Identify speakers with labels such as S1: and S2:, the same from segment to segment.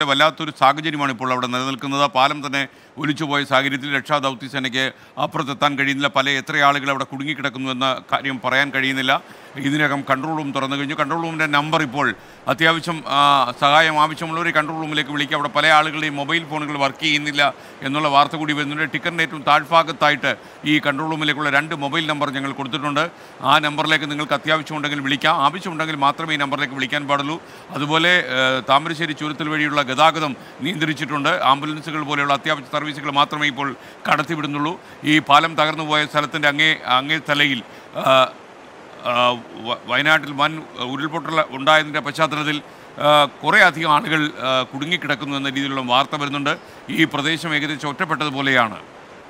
S1: വല്ലാത്തൊരു സാഹചര്യമാണ് ഇപ്പോൾ അവിടെ നിലനിൽക്കുന്നത്. പാലം തന്നെ ഒലിച്ചുപോയ സാഹചര്യത്തിൽ രക്ഷാദൗത്യസേനയ്ക്ക് അപ്പുറത്തെത്താൻ കഴിയുന്നില്ല. എത്ര ആളുകൾ അവിടെ കുടുങ്ങിക്കിടക്കുന്നു എന്ന കാര്യം പറയാൻ കഴിയുന്നില്ല. ഇതിനകം കൺട്രോൾ റൂം തുറന്നു കഴിഞ്ഞു. കൺട്രോൾ റൂമിൻ്റെ നമ്പർ ഇപ്പോൾ അത്യാവശ്യം സഹായം ആവശ്യമുള്ളവർ കൺട്രോൾ റൂമിലേക്ക് വിളിക്കുക. അവിടെ പല ആളുകളുടെയും മൊബൈൽ ഫോണുകൾ വർക്ക് ചെയ്യുന്നില്ല എന്നുള്ള വാർത്ത കൂടി വരുന്നുണ്ട്. ടിക്കറിൻ്റെ ഏറ്റവും താഴ്ഭാഗത്തായിട്ട് ഈ കൺട്രോൾ റൂമിലേക്കുള്ള 2 മൊബൈൽ നമ്പർ ഞങ്ങൾ കൊടുത്തിട്ടുണ്ട്. ആ നമ്പറിലേക്ക് നിങ്ങൾക്ക് അത്യാവശ്യമുണ്ടെങ്കിൽ വിളിക്കാം. ആവശ്യമുണ്ടെങ്കിൽ മാത്രമേ ഈ നമ്പറിലേക്ക് വിളിക്കാൻ പാടുള്ളൂ. അതുപോലെ താമരശ്ശേരി ചുരത്തിൽ വഴിയുള്ള ഗതാഗതം നിയന്ത്രിച്ചിട്ടുണ്ട്. ആംബുലൻസുകൾ പോലെയുള്ള അത്യാവശ്യ സർവീസുകൾ മാത്രമേ ഇപ്പോൾ കടത്തിവിടുന്നുള്ളൂ. ഈ പാലം തകർന്നു പോയ സ്ഥലത്തിൻ്റെ അങ്ങേ തലയിൽ വയനാട്ടിൽ വൻ ഉരുൾപൊട്ടൽ ഉണ്ടായതിൻ്റെ പശ്ചാത്തലത്തിൽ കുറേ അധികം ആളുകൾ കുടുങ്ങിക്കിടക്കുന്നു എന്ന രീതിയിലുള്ള വാർത്ത വരുന്നുണ്ട്. ഈ പ്രദേശം ഏകദേശം ഒറ്റപ്പെട്ടതുപോലെയാണ്.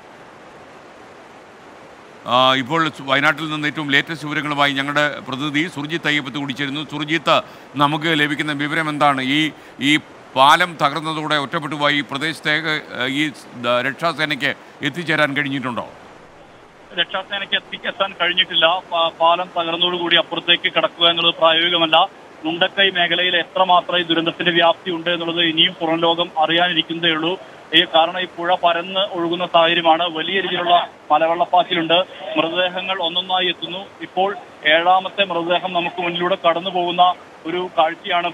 S1: ഇപ്പോൾ വയനാട്ടിൽ നിന്ന് ഏറ്റവും ലേറ്റസ്റ്റ് വിവരങ്ങളുമായി ഞങ്ങളുടെ പ്രതിനിധി സുർജിത്ത് അയ്യപ്പത്ത് കൂടി ചേരുന്നു. സുർജിത്ത്, നമുക്ക് ലഭിക്കുന്ന വിവരം എന്താണ്? ഈ പാലം തകർന്നതോടെ ഒറ്റപ്പെട്ടുപോയി ഈ പ്രദേശത്തേക്ക് ഈ രക്ഷാസേനയ്ക്ക് എത്തിച്ചേരാൻ കഴിഞ്ഞിട്ടുണ്ടോ?
S2: രക്ഷാസേനയ്ക്ക് എത്താൻ കഴിഞ്ഞിട്ടില്ല. പാലം തകർന്നതോടുകൂടി അപ്പുറത്തേക്ക് കടക്കുക എന്നുള്ളത് പ്രായോഗികമല്ല. മുണ്ടക്കൈ മേഖലയിൽ എത്രമാത്രം ഈ ദുരന്തത്തിന്റെ വ്യാപ്തി ഉണ്ട് എന്നുള്ളത് ഇനിയും പുറം ലോകം അറിയാനിരിക്കുന്നതേ ഉള്ളൂ. കാരണം ഈ പുഴ പരന്ന് ഒഴുകുന്ന സാഹചര്യമാണ്. വലിയ രീതിയിലുള്ള മലവെള്ളപ്പാച്ചിലുണ്ട്. മൃതദേഹങ്ങൾ ഒന്നൊന്നായി എത്തുന്നു. ഇപ്പോൾ 7ാമത്തെ മൃതദേഹം നമുക്ക് മുന്നിലൂടെ കടന്നു പോകുന്ന ഒരു കാഴ്ചക്കാണ്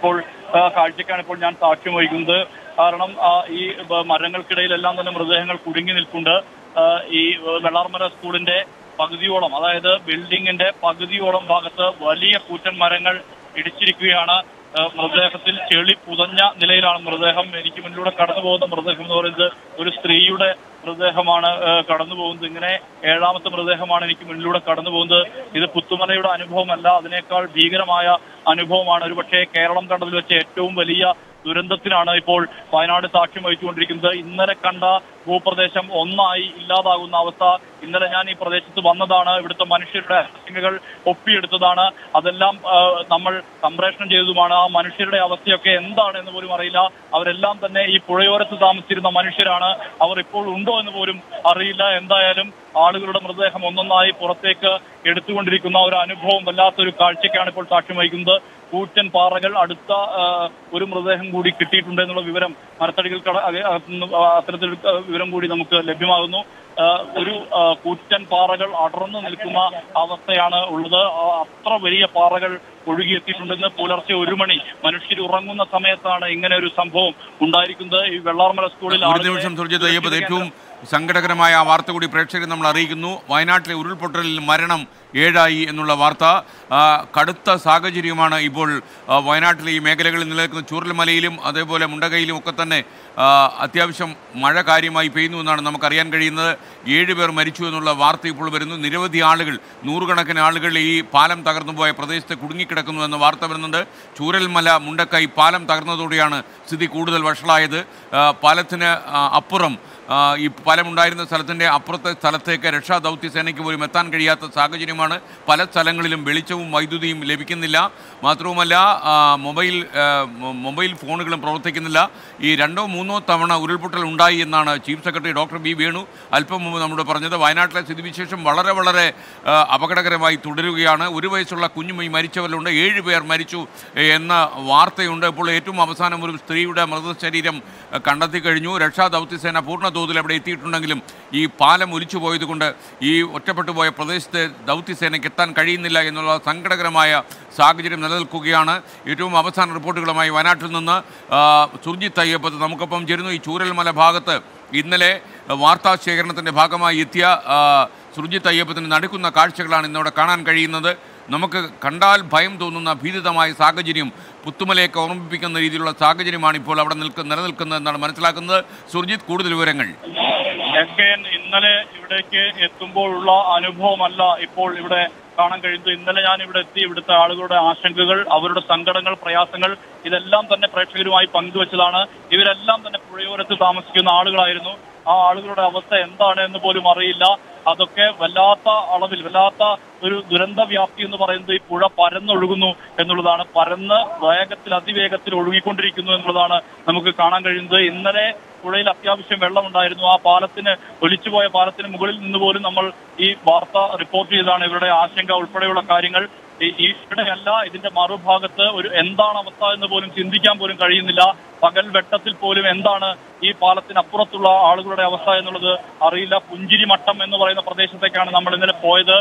S2: ഇപ്പോൾ ഞാൻ സാക്ഷ്യം വഹിക്കുന്നത്. കാരണം ഈ മരങ്ങൾക്കിടയിലെല്ലാം തന്നെ മൃതദേഹങ്ങൾ കുടുങ്ങി നിൽക്കുന്നുണ്ട്. ഈ വെള്ളാർമല സ്കൂളിന്റെ പകുതിയോളം, അതായത് ബിൽഡിങ്ങിന്റെ പകുതിയോളം ഭാഗത്ത് വലിയ കൂറ്റൻ മരങ്ങൾ ഇടിച്ചിരിക്കുകയാണ്. മൃതദേഹത്തിൽ ചെളി പുതഞ്ഞ നിലയിലാണ് മൃതദേഹം. എനിക്ക് മുന്നിലൂടെ കടന്നു പോകുന്ന മൃതദേഹം എന്ന് പറയുന്നത് ഒരു സ്ത്രീയുടെ മൃതദേഹമാണ് കടന്നു പോകുന്നത്. ഇങ്ങനെ 7ാമത്തെ മൃതദേഹമാണ് എനിക്ക് മുന്നിലൂടെ കടന്നു പോകുന്നത്. ഇത് പുത്തുമലയുടെ അനുഭവമല്ല, അതിനേക്കാൾ ഭീകരമായ അനുഭവമാണ്. ഒരുപക്ഷെ കേരളം കണ്ടതിൽ വെച്ച് ഏറ്റവും വലിയ ദുരന്തത്തിനാണ് ഇപ്പോൾ വയനാട് സാക്ഷ്യം വഹിച്ചുകൊണ്ടിരിക്കുന്നത്. ഇന്നലെ കണ്ട ഭൂപ്രദേശം ഒന്നായി ഇല്ലാതാകുന്ന അവസ്ഥ. ഇന്നലെ ഞാൻ ഈ പ്രദേശത്ത് വന്നതാണ്. ഇവിടുത്തെ മനുഷ്യരുടെ ആശങ്കകൾ ഒപ്പിയെടുത്തതാണ്. അതെല്ലാം നമ്മൾ സംപ്രേഷണം ചെയ്തതുമാണ്. ആ മനുഷ്യരുടെ അവസ്ഥയൊക്കെ എന്താണ് എന്ന് പോലും അറിയില്ല. അവരെല്ലാം തന്നെ ഈ പുഴയോരത്ത് താമസിച്ചിരുന്ന മനുഷ്യരാണ്. അവർ ഇപ്പോൾ ഉണ്ടോ എന്ന് പോലും അറിയില്ല. എന്തായാലും ആളുകളുടെ മൃതദേഹം ഒന്നൊന്നായി പുറത്തേക്ക് എടുത്തുകൊണ്ടിരിക്കുന്ന ഒരു അനുഭവം, വല്ലാത്തൊരു കാഴ്ചയ്ക്കാണ് ഇപ്പോൾ സാക്ഷ്യം വഹിക്കുന്നത്. കൂറ്റൻ പാറകൾ, അടുത്ത ഒരു മൃതദേഹം കൂടി കിട്ടിയിട്ടുണ്ട് എന്നുള്ള വിവരം മരത്തടികൾ അത്തരത്തിലൊരു വിവരം കൂടി നമുക്ക് ലഭ്യമാകുന്നു. ഒരു കൂറ്റൻ പാറകൾ അടർന്നു നിൽക്കുന്ന അവസ്ഥയാണ് ഉള്ളത്. അത്ര വലിയ പാറകൾ ഒഴുകിയെത്തിയിട്ടുണ്ടെന്ന് പുലർച്ചെ 1 മണി മനുഷ്യർ ഉറങ്ങുന്ന സമയത്താണ് ഇങ്ങനെ ഒരു സംഭവം ഉണ്ടായിരിക്കുന്നത്. ഈ വെള്ളാർമല സ്കൂളിൽ
S1: ഏറ്റവും സങ്കടകരമായ ആ വാർത്ത കൂടി പ്രേക്ഷകരെ നമ്മൾ അറിയിക്കുന്നു. വയനാട്ടിലെ ഉരുൾപൊട്ടലിൽ മരണം 7 എന്നുള്ള വാർത്ത. കടുത്ത സാഹചര്യമാണ് ഇപ്പോൾ വയനാട്ടിലെ ഈ മേഖലകളിൽ നിലനിൽക്കുന്ന. ചൂരൽമലയിലും അതേപോലെ മുണ്ടകയിലും ഒക്കെ തന്നെ അത്യാവശ്യം മഴ കാര്യമായി പെയ്യുന്നു എന്നാണ് നമുക്കറിയാൻ കഴിയുന്നത്. 7 പേർ മരിച്ചു എന്നുള്ള വാർത്ത ഇപ്പോൾ വരുന്നു. നിരവധി ആളുകൾ, നൂറുകണക്കിന് ആളുകൾ ഈ പാലം തകർന്നു പോയ പ്രദേശത്ത് കുടുങ്ങിക്കിടക്കുന്നു എന്ന വാർത്ത വരുന്നുണ്ട്. ചൂരൽമല മുണ്ടക്കൈ പാലം തകർന്നതോടെയാണ് സ്ഥിതി കൂടുതൽ വഷളായത്. പാലത്തിന് അപ്പുറം ഈ പാലമുണ്ടായിരുന്ന സ്ഥലത്തിൻ്റെ അപ്പുറത്തെ സ്ഥലത്തേക്ക് രക്ഷാദൗത്യസേനയ്ക്ക് പോലും എത്താൻ കഴിയാത്ത സാഹചര്യമാണ്. പല സ്ഥലങ്ങളിലും വെളിച്ചവും വൈദ്യുതിയും ലഭിക്കുന്നില്ല. മാത്രവുമല്ല മൊബൈൽ ഫോണുകളും പ്രവർത്തിക്കുന്നില്ല. ഈ 2-3 തവണ ഉരുൾപൊട്ടൽ ഉണ്ടായി എന്നാണ് chief secretary doctor B Venu അല്പം മുമ്പ് നമ്മോട് പറഞ്ഞത്. വയനാട്ടിലെ സ്ഥിതിവിശേഷം വളരെ വളരെ അപകടകരമായി തുടരുകയാണ്. 1 വയസ്സുള്ള കുഞ്ഞുമായി മരിച്ചവരിലുണ്ട്. 7 പേർ മരിച്ചു എന്ന വാർത്തയുണ്ട്. ഇപ്പോൾ ഏറ്റവും അവസാനം ഒരു സ്ത്രീയുടെ മൃതശരീരം കണ്ടെത്തി കഴിഞ്ഞു. രക്ഷാദൗത്യസേന പൂർണ്ണ തോതിൽ അവിടെ എത്തിയിട്ടുണ്ടെങ്കിലും ഈ പാലം ഒലിച്ചു പോയതുകൊണ്ട് ഈ ഒറ്റപ്പെട്ടു പോയ പ്രദേശത്തെ ദൗത്യസേനയ്ക്ക് എത്താൻ കഴിയുന്നില്ല എന്നുള്ള സങ്കടകരമായ സാഹചര്യം നിലനിൽക്കുകയാണ്. ഏറ്റവും അവസാന റിപ്പോർട്ടുകളുമായി വയനാട്ടിൽ നിന്ന് സുർജിത്ത് അയ്യപ്പത്ത് നമുക്കൊപ്പം ചേരുന്നു. ഈ ചൂരൽമല ഭാഗത്ത് ഇന്നലെ വാർത്താശേഖരണത്തിൻ്റെ ഭാഗമായി എത്തിയ സുർജിത്ത് അയ്യപ്പത്തിന് നടക്കുന്ന കാഴ്ചകളാണ് ഇന്നിവിടെ കാണാൻ കഴിയുന്നത്. നമുക്ക് കണ്ടാൽ ഭയം തോന്നുന്ന ഭീതിതമായ സാഹചര്യം, പുത്തുമലയൊക്കെ ഓർമ്മിപ്പിക്കുന്ന രീതിയിലുള്ള സാഹചര്യമാണ് ഇപ്പോൾ അവിടെ നിലനിൽക്കുന്നത് എന്നാണ് മനസ്സിലാക്കുന്നത്. സുർജിത്ത്, കൂടുതൽ വിവരങ്ങൾ.
S2: ഇന്നലെ ഇവിടേക്ക് എത്തുമ്പോഴുള്ള അനുഭവമല്ല ഇപ്പോൾ ഇവിടെ കാണാൻ കഴിയുന്നത്. ഇന്നലെ ഞാൻ ഇവിടെ എത്തി ഇവിടുത്തെ ആളുകളുടെ ആശങ്കകൾ, അവരുടെ സങ്കടങ്ങൾ, പ്രയാസങ്ങൾ ഇതെല്ലാം തന്നെ പ്രേക്ഷകരുമായി പങ്കുവച്ചതാണ്. ഇവരെല്ലാം തന്നെ പുഴയോരത്ത് താമസിക്കുന്ന ആളുകളായിരുന്നു. ആ ആളുകളുടെ അവസ്ഥ എന്താണ് എന്ന് പോലും അറിയില്ല. അതൊക്കെ വല്ലാത്ത അളവിൽ, വല്ലാത്ത ഒരു ദുരന്ത വ്യാപ്തി എന്ന് പറയുന്നത് ഈ പുഴ പരന്നൊഴുകുന്നു എന്നുള്ളതാണ്. പരന്ന് വേഗത്തിൽ, അതിവേഗത്തിൽ ഒഴുകിക്കൊണ്ടിരിക്കുന്നു എന്നുള്ളതാണ് നമുക്ക് കാണാൻ കഴിയുന്നത്. ഇന്നലെ പുഴയിൽ അത്യാവശ്യം വെള്ളമുണ്ടായിരുന്നു. ആ ഒലിച്ചുപോയ പാലത്തിന് മുകളിൽ നിന്ന് പോലും നമ്മൾ ഈ വാർത്ത റിപ്പോർട്ട് ചെയ്താണ് ഇവരുടെ ആശങ്ക ഉൾപ്പെടെയുള്ള കാര്യങ്ങൾ ഇവിടെയല്ല, ഇതിന്റെ മറുഭാഗത്ത് എന്താണ് അവസ്ഥ എന്ന് പോലും ചിന്തിക്കാൻ പോലും കഴിയുന്നില്ല. പകൽ വെട്ടത്തിൽ പോലും എന്താണ് ഈ പാലത്തിനപ്പുറത്തുള്ള ആളുകളുടെ അവസ്ഥ എന്നുള്ളത് അറിയില്ല. പുഞ്ചിരിമട്ടം എന്ന് പറയുന്ന പ്രദേശത്തേക്കാണ് നമ്മൾ ഇന്നലെ പോയത്.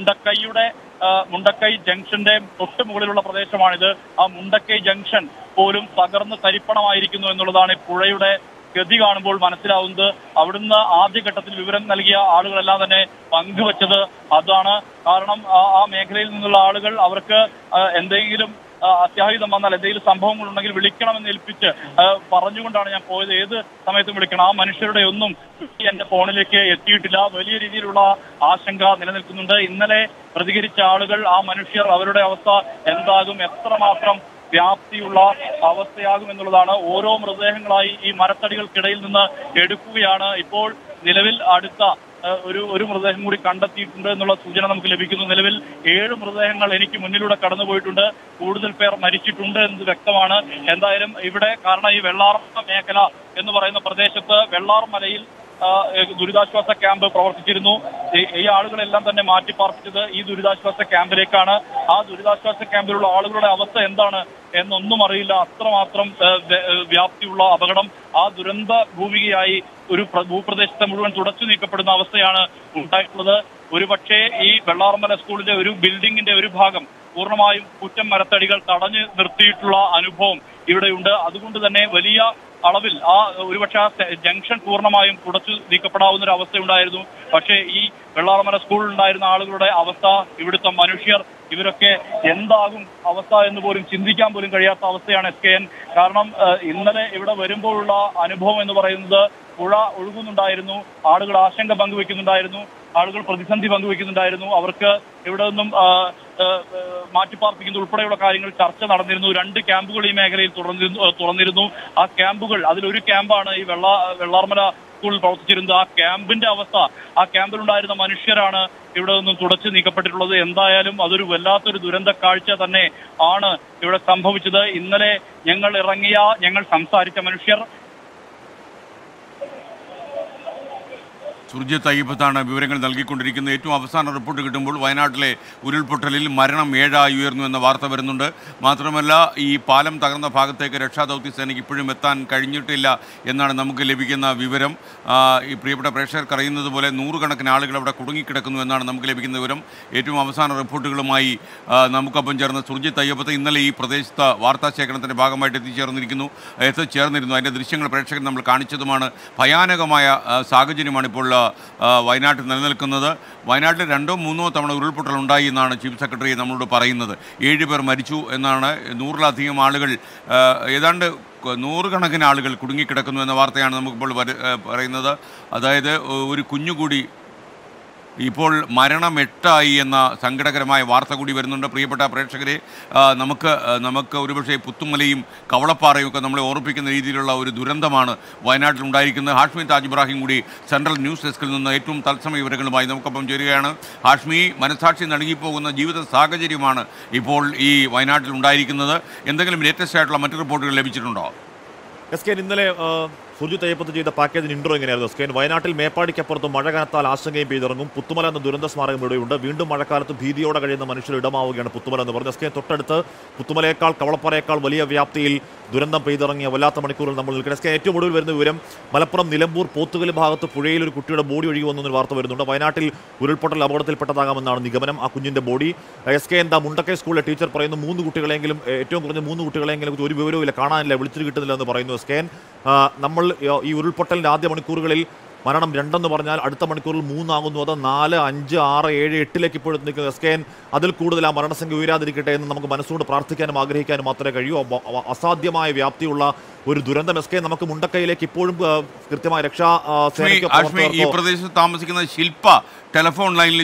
S2: മുണ്ടക്കൈ ജംഗ്ഷന്റെ തൊട്ട് മുകളിലുള്ള പ്രദേശമാണിത്. ആ മുണ്ടക്കൈ ജംഗ്ഷൻ പോലും തകർന്ന് തരിപ്പണമായിരിക്കുന്നു എന്നുള്ളതാണ് പുഴയുടെ ഗതി കാണുമ്പോൾ മനസ്സിലാവുന്നത്. അവിടുന്ന് ആദ്യഘട്ടത്തിൽ വിവരം നൽകിയ ആളുകളെല്ലാം തന്നെ പങ്കുവച്ചത് അതാണ്. കാരണം ആ മേഖലയിൽ നിന്നുള്ള ആളുകൾ അവർക്ക് എന്തെങ്കിലും അത്യാഹിതം വന്നാൽ, എന്തെങ്കിലും സംഭവങ്ങളുണ്ടെങ്കിൽ വിളിക്കണമെന്ന് ഏൽപ്പിച്ച് പറഞ്ഞുകൊണ്ടാണ് ഞാൻ പോയത്. ഏത് സമയത്തും വിളിക്കണം. ആ മനുഷ്യരുടെ ഒന്നും എന്റെ ഫോണിലേക്ക് എത്തിയിട്ടില്ല. വലിയ രീതിയിലുള്ള ആശങ്ക നിലനിൽക്കുന്നുണ്ട്. ഇന്നലെ പ്രതികരിച്ച ആളുകൾ, ആ മനുഷ്യർ, അവരുടെ അവസ്ഥ എന്താകും, എത്രമാത്രം വ്യാപ്തിയുള്ള അവസ്ഥയാകും എന്നുള്ളതാണ്. ഓരോ മൃതദേഹങ്ങളായി ഈ മരത്തടികൾക്കിടയിൽ നിന്ന് എടുക്കുകയാണ്. ഇപ്പോൾ നിലവിൽ അടുത്ത ഒരു മൃതദേഹം കൂടി കണ്ടെത്തിയിട്ടുണ്ട് എന്നുള്ള സൂചന നമുക്ക് ലഭിക്കുന്നു. നിലവിൽ 7 മൃതദേഹങ്ങൾ എനിക്ക് മുന്നിലൂടെ കടന്നുപോയിട്ടുണ്ട്. കൂടുതൽ പേർ മരിച്ചിട്ടുണ്ട് എന്ന് വ്യക്തമാണ്. എന്തായാലും ഇവിടെ, കാരണം ഈ വെള്ളാർമല മേഖല എന്ന് പറയുന്ന പ്രദേശത്ത് വെള്ളാർമലയിൽ ദുരിതാശ്വാസ ക്യാമ്പ് പ്രവർത്തിച്ചിരുന്നു. ഈ ആളുകളെല്ലാം തന്നെ മാറ്റിപ്പാർപ്പിച്ചത് ഈ ദുരിതാശ്വാസ ക്യാമ്പിലേക്കാണ്. ആ ദുരിതാശ്വാസ ക്യാമ്പിലുള്ള ആളുകളുടെ അവസ്ഥ എന്താണ് എന്നൊന്നും അറിയില്ല. അത്രമാത്രം വ്യാപ്തിയുള്ള അപകടം. ആ ദുരന്ത ഭൂമികയായി ഒരു ഭൂപ്രദേശത്തെ മുഴുവൻ തുടച്ചു നീക്കപ്പെടുന്ന അവസ്ഥയാണ് ഉണ്ടായിട്ടുള്ളത്. ഒരുപക്ഷെ ഈ വെള്ളാർമല സ്കൂളിന്റെ ഒരു ബിൽഡിങ്ങിന്റെ ഒരു ഭാഗം പൂർണ്ണമായും കൂറ്റൻ മരത്തടികൾ തടഞ്ഞു നിർത്തിയിട്ടുള്ള അനുഭവം ഇവിടെയുണ്ട്. അതുകൊണ്ട് തന്നെ വലിയ അളവിൽ ഒരുപക്ഷെ ആ ജംഗ്ഷൻ പൂർണ്ണമായും തുടച്ചു നീക്കപ്പെടാവുന്ന ഒരു അവസ്ഥയുണ്ടായിരുന്നു. പക്ഷേ ഈ വെള്ളാർമല സ്കൂളിൽ ഉണ്ടായിരുന്ന ആളുകളുടെ അവസ്ഥ, ഇവിടുത്തെ മനുഷ്യർ, ഇവരൊക്കെ എന്താകും അവസ്ഥ എന്ന് പോലും ചിന്തിക്കാൻ പോലും കഴിയാത്ത അവസ്ഥയാണ് SKN. കാരണം ഇന്നലെ ഇവിടെ വരുമ്പോഴുള്ള അനുഭവം എന്ന് പറയുന്നത് പുഴ ഒഴുകുന്നുണ്ടായിരുന്നു, ആളുകൾ ആശങ്ക പങ്കുവെക്കുന്നുണ്ടായിരുന്നു, ആളുകൾ പ്രതിസന്ധി പങ്കുവെക്കുന്നുണ്ടായിരുന്നു. അവർക്ക് ഇവിടെ നിന്നും മാറ്റിപ്പാർപ്പിക്കുന്ന ഉൾപ്പെടെയുള്ള കാര്യങ്ങൾ ചർച്ച നടന്നിരുന്നു. 2 ക്യാമ്പുകൾ ഈ മേഖലയിൽ തുറന്നിരുന്നു. ആ ക്യാമ്പുകൾ, അതിലൊരു ക്യാമ്പാണ് ഈ വെള്ളാർമല സ്കൂളിൽ പ്രവർത്തിച്ചിരുന്നത്. ആ ക്യാമ്പിന്റെ അവസ്ഥ, ആ ക്യാമ്പിലുണ്ടായിരുന്ന മനുഷ്യരാണ് ഇവിടെ നിന്നും തുടച്ചു നീക്കപ്പെട്ടിട്ടുള്ളത്. എന്തായാലും അതൊരു വല്ലാത്തൊരു ദുരന്ത കാഴ്ച തന്നെ ആണ് ഇവിടെ സംഭവിച്ചത്. ഇന്നലെ ഞങ്ങൾ സംസാരിച്ച മനുഷ്യർ
S1: സുർജിത്ത് അയ്യപ്പത്താണ് വിവരങ്ങൾ നൽകിക്കൊണ്ടിരിക്കുന്നത്. ഏറ്റവും അവസാന റിപ്പോർട്ട് കിട്ടുമ്പോൾ വയനാട്ടിലെ ഉരുൾപൊട്ടലിൽ മരണം 7 ഉയർന്നു എന്ന വാർത്ത വരുന്നുണ്ട്. മാത്രമല്ല, ഈ പാലം തകർന്ന ഭാഗത്തേക്ക് രക്ഷാദൗത്യ സേനയ്ക്ക് ഇപ്പോഴും എത്താൻ കഴിഞ്ഞിട്ടില്ല എന്നാണ് നമുക്ക് ലഭിക്കുന്ന വിവരം. ഈ പ്രിയപ്പെട്ട പ്രേക്ഷകർക്ക് അറിയുന്നത് പോലെ 100 കണക്കിന് ആളുകൾ അവിടെ കുടുങ്ങിക്കിടക്കുന്നു എന്നാണ് നമുക്ക് ലഭിക്കുന്ന വിവരം. ഏറ്റവും അവസാന റിപ്പോർട്ടുകളുമായി നമുക്കൊപ്പം ചേർന്ന സുർജിത്ത് അയ്യപ്പത്ത് ഇന്നലെ ഈ പ്രദേശത്ത് വാർത്താശേഖരണത്തിൻ്റെ ഭാഗമായിട്ട് എത്തിച്ചേർന്നിരുന്നു. അതിൻ്റെ ദൃശ്യങ്ങൾ പ്രേക്ഷകർ നമ്മൾ കാണിച്ചതുമാണ്. ഭയാനകമായ സാഹചര്യമാണ് ഇപ്പോൾ വയനാട്ടിൽ നിലനിൽക്കുന്നത്. വയനാട്ടിൽ 2-3 തവണ ഉരുൾപൊട്ടൽ ഉണ്ടായി എന്നാണ് ചീഫ് സെക്രട്ടറി നമ്മളോട് പറയുന്നത്. 7 പേർ മരിച്ചു എന്നാണ്. 100-ലധികം ആളുകൾ, ഏതാണ്ട് 100 കണക്കിന് ആളുകൾ കുടുങ്ങിക്കിടക്കുന്നു എന്ന വാർത്തയാണ് നമുക്കിപ്പോൾ പറയുന്നത്. അതായത് ഒരു കുഞ്ഞുകൂടി ഇപ്പോൾ മരണം 8 എന്ന സങ്കടകരമായ വാർത്ത കൂടി വരുന്നുണ്ട്. പ്രിയപ്പെട്ട പ്രേക്ഷകരെ, നമുക്ക് ഒരുപക്ഷെ പുത്തുമലയും കവളപ്പാറയും ഒക്കെ നമ്മളെ ഓർപ്പിക്കുന്ന രീതിയിലുള്ള ഒരു ദുരന്തമാണ് വയനാട്ടിൽ ഉണ്ടായിരിക്കുന്നത്. ഹാഷ്മി താജ് ഇബ്രാഹിം കൂടി സെൻട്രൽ ന്യൂസ് ഡെസ്കിൽ നിന്ന് ഏറ്റവും തത്സമയ വിവരങ്ങളുമായി നമുക്കൊപ്പം ചേരുകയാണ്. ഹാഷ്മി, മനസാക്ഷി നടുങ്ങിപ്പോകുന്ന ജീവിത സാഹചര്യമാണ് ഇപ്പോൾ ഈ വയനാട്ടിൽ ഉണ്ടായിരിക്കുന്നത്. എന്തെങ്കിലും ലേറ്റസ്റ്റ് ആയിട്ടുള്ള മറ്റു റിപ്പോർട്ടുകൾ ലഭിച്ചിട്ടുണ്ടോ?
S3: ഇന്നലെ സുർജിത്ത് അയ്യപ്പത്ത് ചെയ്ത പാക്കേജിന് ഇൻട്രോ എങ്ങനെയായിരുന്നു? വയനാട്ടിൽ മേപ്പാടിക്കപ്പുറത്ത് മഴ കനത്താൽ ആശങ്കയും പെയ്തിറങ്ങും. പുത്തുമല എന്ന ദുരന്ത സ്മാരകം ഇവിടെയുണ്ട്. വീണ്ടും മഴക്കാലത്ത് ഭീതിയോടെ കഴിയുന്ന മനുഷ്യർ ഇടമാവുകയാണ് പുത്തുമല എന്ന് പറഞ്ഞു. തൊട്ടടുത്ത് പുത്തുമലയേക്കാൾ കവളപ്പാറയേക്കാൾ വലിയ വ്യാപ്തിയിൽ ദുരന്തം പെയ്തിറങ്ങിയ വല്ലാത്ത മണിക്കൂറിൽ നമ്മൾ നിൽക്കുന്നത്. ഏറ്റവും ഒടുവിൽ വരുന്ന വിവരം, മലപ്പുറം നിലമ്പൂർ പോത്തുകല് ഭാഗത്ത് പുഴയിൽ ഒരു കുട്ടിയുടെ ബോഡി ഒഴുകി വന്നൊരു വാർത്ത വരുന്നുണ്ട്. വയനാട്ടിൽ ഉരുൾപൊട്ടൽ അപകടത്തിൽപ്പെട്ടതാകാമെന്നാണ് നിഗമനം. ആ കുഞ്ഞിന്റെ ബോഡി മുണ്ടക്കൈ സ്കൂളിലെ ടീച്ചർ പറയുന്നു 3 കുട്ടികളെങ്കിലും, ഏറ്റവും കുറഞ്ഞ 3 കുട്ടികളെങ്കിലും ഒരു വിവരവും ഇല്ല, കാണാനില്ല, വിളിച്ചിട്ട് കിട്ടുന്നില്ല എന്ന് പറയുന്നു. നമ്മൾ ഈ ഉരുൾപൊട്ടലിന്റെ ആദ്യ മണിക്കൂറുകളിൽ മരണം 2 എന്ന് പറഞ്ഞാൽ അടുത്ത മണിക്കൂറിൽ 3 ആകുന്നു. അത് 4, 5, 6, 7, 8ലേക്ക് ഇപ്പോഴും നിൽക്കുന്ന അതിൽ കൂടുതൽ ആ മരണസംഖ്യ ഉയരാതിരിക്കട്ടെ എന്ന് നമുക്ക് മനസ്സുകൊണ്ട് പ്രാർത്ഥിക്കാനും ആഗ്രഹിക്കാനും മാത്രമേ കഴിയൂ. അസാധ്യമായ വ്യാപ്തിയുള്ള ഒരു ദുരന്തം നമുക്ക് മുണ്ടക്കൈയിലേക്ക് ഇപ്പോഴും കൃത്യമായ രക്ഷാ
S1: ഈ പ്രദേശത്ത് താമസിക്കുന്ന ശില്പ ടെലിഫോൺ ലൈനിൽ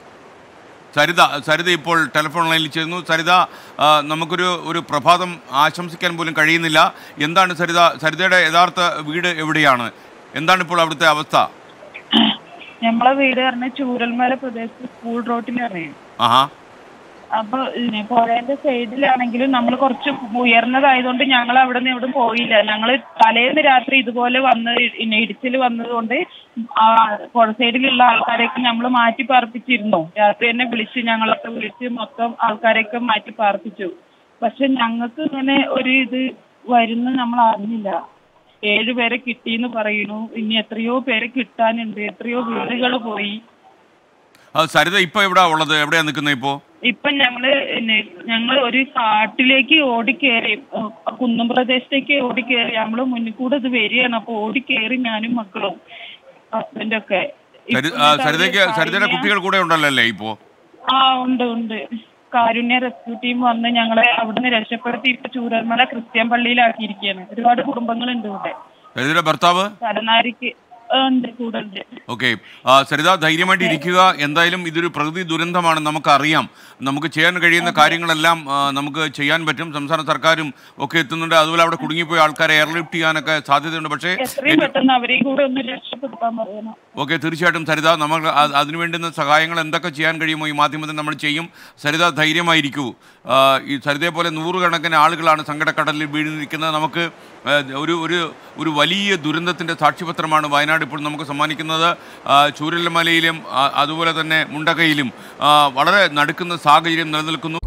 S1: സരിത ഇപ്പോൾ ടെലിഫോൺ ലൈനിൽ ചേരുന്നു. സരിത, നമുക്കൊരു പ്രഭാതം ആശംസിക്കാൻ പോലും കഴിയുന്നില്ല. എന്താണ് സരിതയുടെ യഥാർത്ഥ വീട് എവിടെയാണ്? എന്താണ് ഇപ്പോൾ അവിടുത്തെ അവസ്ഥ?
S4: നമ്മളെ വീട് പറഞ്ഞ ചൂരൽമല പ്രദേശത്ത് സ്കൂൾ റോട്ടിൽ അറിയാം. അപ്പൊ പുഴേന്റെ സൈഡിലാണെങ്കിലും നമ്മൾ കുറച്ച് ഉയർന്നതായതുകൊണ്ട് ഞങ്ങൾ അവിടെ നിന്ന് എവിടെ പോയില്ല. ഞങ്ങൾ തലേന്ന് രാത്രി ഇതുപോലെ ഇടിച്ചിൽ വന്നതുകൊണ്ട് പുഴ സൈഡിലുള്ള ആൾക്കാരെയൊക്കെ നമ്മൾ മാറ്റി പാർപ്പിച്ചിരുന്നു. രാത്രി തന്നെ ഞങ്ങളൊക്കെ വിളിച്ച് മൊത്തം ആൾക്കാരെയൊക്കെ മാറ്റി പാർപ്പിച്ചു. പക്ഷെ ഞങ്ങൾക്ക് ഇങ്ങനെ ഒരു ഇത് വരുന്ന നമ്മൾ അറിഞ്ഞില്ല. 7 പേരെ കിട്ടിയെന്ന് പറയുന്നു. ഇനി എത്രയോ പേരെ കിട്ടാനുണ്ട്. എത്രയോ വീടുകൾ പോയി.
S1: സരിത ഇപ്പൊ എവിടെയാ ഉള്ളത്? എവിടെയാ നിൽക്കുന്നത് ഇപ്പോ?
S4: ഇപ്പൊ ഞങ്ങൾ ഒരു കാട്ടിലേക്ക് ഓടിക്കേറി, കുന്നും പ്രദേശത്തേക്ക് ഓടിക്കേറി. നമ്മള് മുന്നിൽ കൂടെ ഇത് വരികയാണ്. അപ്പൊ ഓടിക്കേറി ഞാനും മക്കളും ഹസ്ബൻഡൊക്കെ.
S1: സരിതയുടെ കുട്ടികൾ കൂടെ ഉണ്ടല്ലോ ഇപ്പോ?
S4: ഉണ്ട്. കാരുണ്യ റെസ്ക്യൂ ടീം വന്ന് ഞങ്ങളെ അവിടുന്ന് രക്ഷപ്പെടുത്തി ഇപ്പൊ ചൂരൽമല ക്രിസ്ത്യൻ പള്ളിയിലാക്കിയിരിക്കുകയാണ്. ഒരുപാട് കുടുംബങ്ങളുണ്ട് ഇവിടെ.
S1: സരിതയുടെ ഭർത്താവ്
S4: തലനാരിക്ക് കൂടെ ഉണ്ട്.
S1: ഓക്കെ, സരിത ധൈര്യമായിട്ട് ഇരിക്കുക. എന്തായാലും ഇതൊരു പ്രകൃതി ദുരന്തമാണ്, നമുക്കറിയാം. നമുക്ക് ചെയ്യാൻ കഴിയുന്ന കാര്യങ്ങളെല്ലാം നമുക്ക് ചെയ്യാൻ പറ്റും. സംസ്ഥാന സർക്കാരും ഒക്കെ എത്തുന്നുണ്ട്. അതുപോലെ അവിടെ കുടുങ്ങിപ്പോയ ആൾക്കാരെ എയർലിഫ്റ്റ് ചെയ്യാനൊക്കെ സാധ്യതയുണ്ട്. പക്ഷേ ഓക്കെ, തീർച്ചയായിട്ടും സരിത, നമ്മൾ അതിനു വേണ്ടുന്ന സഹായങ്ങൾ എന്തൊക്കെ ചെയ്യാൻ കഴിയുമോ ഈ മാധ്യമത്തിൽ നമ്മൾ ചെയ്യും. സരിത ധൈര്യമായിരിക്കൂ. ഈ സരിതയെ പോലെ 100 കണക്കിന് ആളുകളാണ് സങ്കടക്കടലിൽ വീണിരിക്കുന്നത്. നമുക്ക് ഒരു വലിയ ദുരന്തത്തിൻ്റെ സാക്ഷ്യപത്രമാണ് വയനാട് ഇപ്പോൾ നമുക്ക് സമ്മാനിക്കുന്നത്. ചൂരൽമലയിലും അതുപോലെ തന്നെ മുണ്ടക്കയിലും വളരെ നടുക്കുന്ന സാഹചര്യം നിലനിൽക്കുന്നു.